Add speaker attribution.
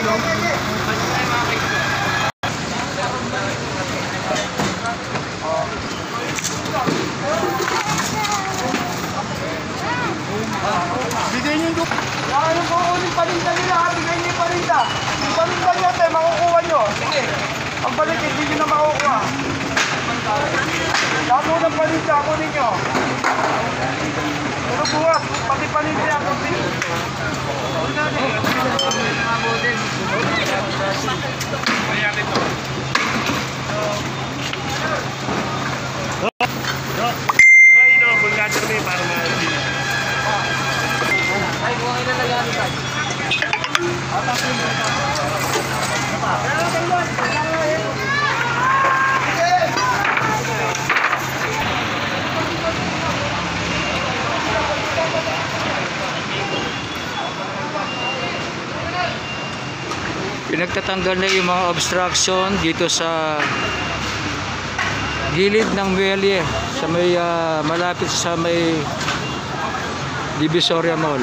Speaker 1: Bigay niyo yung yung kukunin paninda nila ha. Bigay niyo yung paninda. Yung paninda niya tayo, makukuha nyo. Sige. Pagbalik, hindi nyo na makukuha. Damo ng paninda, kunin nyo. Pero bukas, pati paninda yan.
Speaker 2: Ay, no, bulgater may para na.
Speaker 1: Ay, kung ilan na yan, guys.
Speaker 3: Pinagtatanggal na yung mga obstruction dito sa gilid ng Muelle sa may malapit sa may Divisoria Mall.